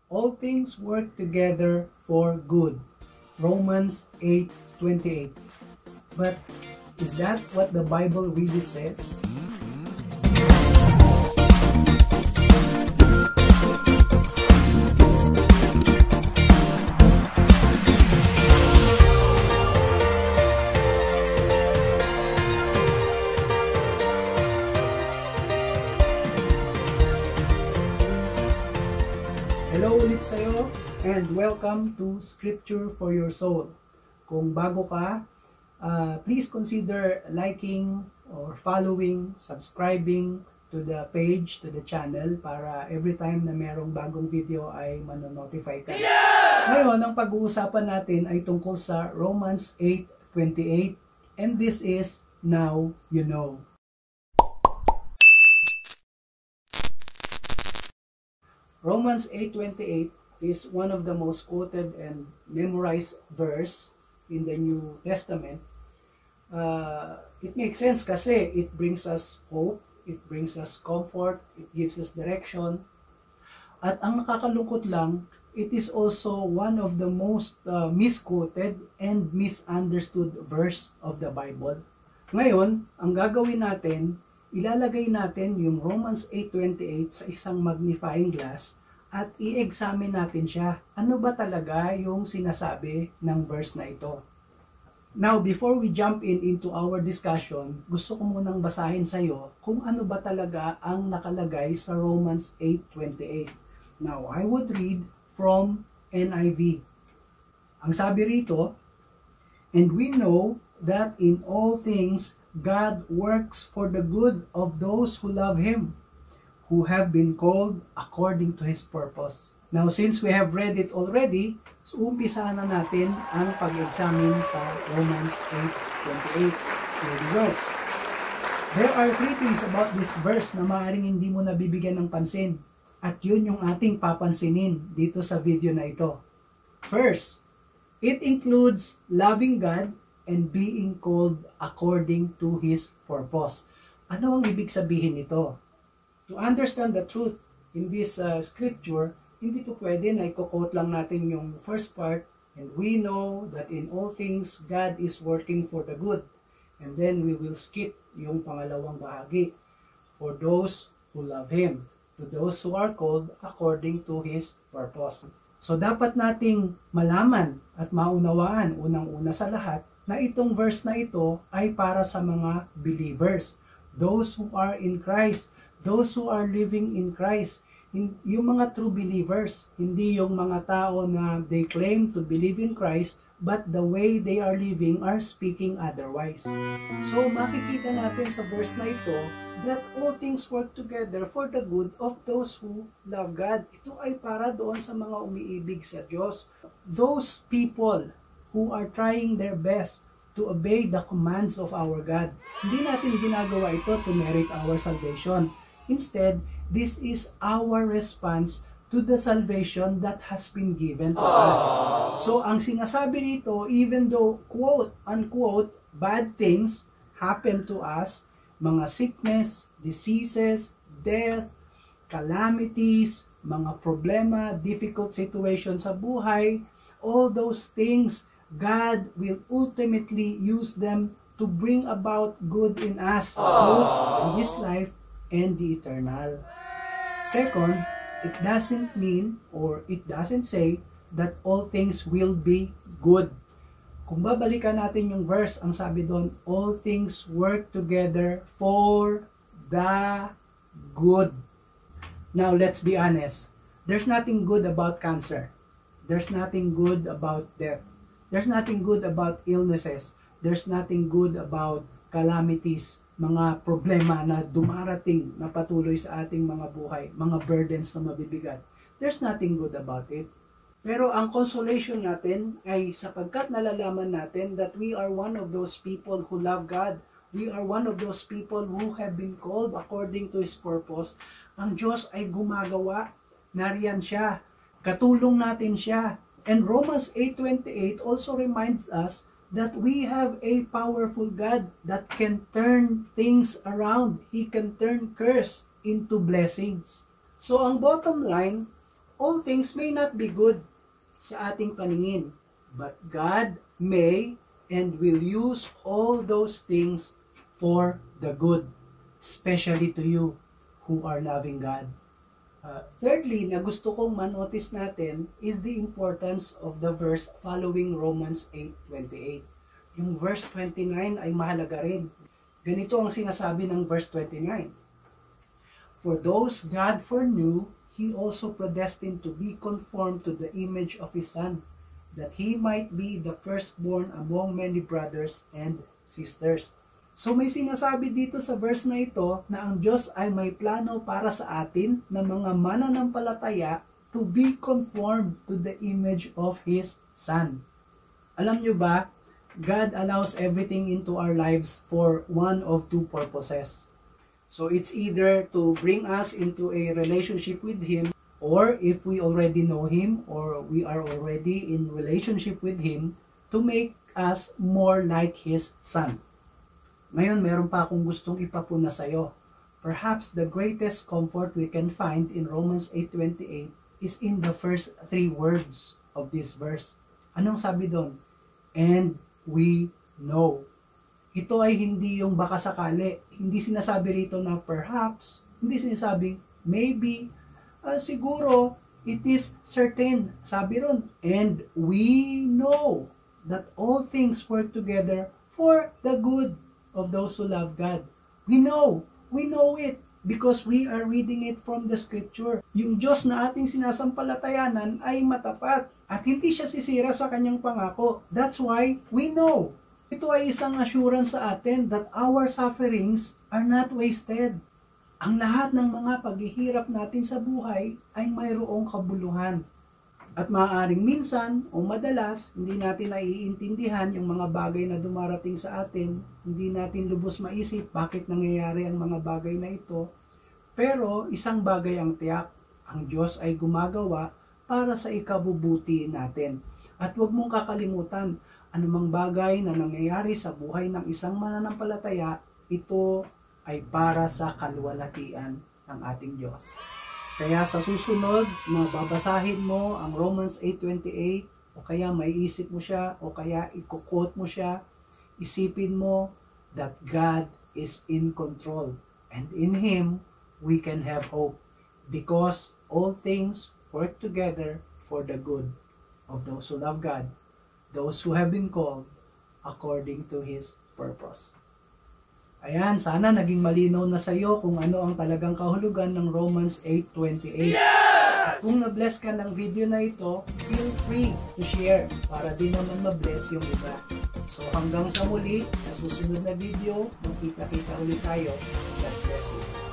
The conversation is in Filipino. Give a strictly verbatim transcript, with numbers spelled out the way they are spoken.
all things work together for good. Romans eight twenty-eight. But is that what the Bible really says? Hello ulit sa'yo and welcome to Scripture for Your Soul. Kung bago ka, uh, please consider liking or following, subscribing to the page, to the channel para every time na merong bagong video ay manonotify ka. Yeah! Ngayon, ang pag-uusapan natin ay tungkol sa Romans eight twenty-eight and this is Now You Know. Romans eight twenty-eight is one of the most quoted and memorized verse in the New Testament. Uh, it makes sense kasi it brings us hope, it brings us comfort, it gives us direction. At ang nakakalungkot lang, it is also one of the most uh, misquoted and misunderstood verse of the Bible. Ngayon, ang gagawin natin, ilalagay natin yung Romans eight twenty-eight sa isang magnifying glass at i-examine natin siya. Ano ba talaga yung sinasabi ng verse na ito? Now, before we jump in into our discussion, gusto ko munang basahin sa iyo kung ano ba talaga ang nakalagay sa Romans eight twenty-eight. Now, I would read from N I V. Ang sabi rito, "And we know that in all things God works for the good of those who love Him, who have been called according to His purpose." Now, since we have read it already, so umpisa na natin ang pag-examine sa Romans eight twenty-eight. Here we go. There are three things about this verse na maaaring hindi mo nabibigyan ng pansin. At yun yung ating papansinin dito sa video na ito. First, it includes loving God and being called according to His purpose. Ano ang ibig sabihin nito? To understand the truth in this uh, scripture, hindi po pwede na i-quote lang natin yung first part, and we know that in all things God is working for the good. And then we will skip yung pangalawang bahagi. For those who love Him, to those who are called according to His purpose. So dapat nating malaman at maunawaan unang-una sa lahat na itong verse na ito ay para sa mga believers. Those who are in Christ, those who are living in Christ, yung mga true believers, hindi yung mga tao na they claim to believe in Christ, but the way they are living are speaking otherwise. So makikita natin sa verse na ito that all things work together for the good of those who love God. Ito ay para doon sa mga umiibig sa Diyos. Those people who are trying their best to obey the commands of our God. Hindi natin ginagawa ito to merit our salvation. Instead, this is our response to the salvation that has been given to us. So, ang sinasabi rito, even though, quote, unquote, bad things happen to us, mga sickness, diseases, death, calamities, mga problema, difficult situations sa buhay, all those things, God will ultimately use them to bring about good in us, both in this life and the eternal. Second, it doesn't mean or it doesn't say that all things will be good. Kung babalikan natin yung verse, ang sabi doon, all things work together for the good. Now, let's be honest. There's nothing good about cancer. There's nothing good about death. There's nothing good about illnesses. There's nothing good about calamities, mga problema na dumarating na patuloy sa ating mga buhay, mga burdens na mabibigat. There's nothing good about it. Pero ang consolation natin ay sapagkat nalalaman natin that we are one of those people who love God. We are one of those people who have been called according to His purpose. Ang Diyos ay gumagawa. Nariyan siya. Katulong natin siya. And Romans eight twenty-eight also reminds us that we have a powerful God that can turn things around. He can turn curse into blessings. So ang bottom line, all things may not be good sa ating paningin, but God may and will use all those things for the good, especially to you who are loving God. Uh, thirdly, na gusto kong manotice natin is the importance of the verse following Romans eight twenty-eight. Yung verse twenty-nine ay mahalaga rin. Ganito ang sinasabi ng verse twenty-nine. For those God foreknew, He also predestined to be conformed to the image of His Son, that He might be the firstborn among many brothers and sisters. So may sinasabi dito sa verse na ito na ang Diyos ay may plano para sa atin na mga mananampalataya to be conformed to the image of His Son. Alam nyo ba, God allows everything into our lives for one of two purposes. So it's either to bring us into a relationship with Him, or if we already know Him or we are already in relationship with Him, to make us more like His Son. Ngayon, meron pa akong gustong ipapuna sa iyo. Perhaps the greatest comfort we can find in Romans eight twenty-eight is in the first three words of this verse. Anong sabi doon? And we know. Ito ay hindi yung baka sakali. Hindi sinasabi rito na perhaps, hindi sinasabing maybe, uh, siguro, it is certain. Sabi ron, and we know that all things work together for the good of those who love God. We know, we know it because we are reading it from the scripture. Yung Diyos na ating sinasampalatayanan ay matapat at hindi siya sisira sa kanyang pangako. That's why we know. Ito ay isang assurance sa atin that our sufferings are not wasted. Ang lahat ng mga paghihirap natin sa buhay ay mayroong kabuluhan. At maaaring minsan o madalas, hindi natin naiintindihan yung mga bagay na dumarating sa atin. Hindi natin lubos maisip bakit nangyayari ang mga bagay na ito. Pero isang bagay ang tiyak, ang Diyos ay gumagawa para sa ikabubuti natin. At huwag mong kakalimutan, anumang bagay na nangyayari sa buhay ng isang mananampalataya, ito ay para sa kaluwalhatian ng ating Diyos. Kaya sa susunod na babasahin mo ang Romans eight twenty-eight, o kaya may isip mo siya, o kaya i-quote mo siya, isipin mo that God is in control. And in Him, we can have hope. Because all things work together for the good of those who love God, those who have been called according to His purpose. Ayan, sana naging malinaw na sa iyo kung ano ang talagang kahulugan ng Romans eight twenty-eight. Yes! At kung na-bless ka ng video na ito, feel free to share para din naman ma-bless yung iba. So hanggang sa muli, sa susunod na video, magkita-kita ulit tayo. God bless you.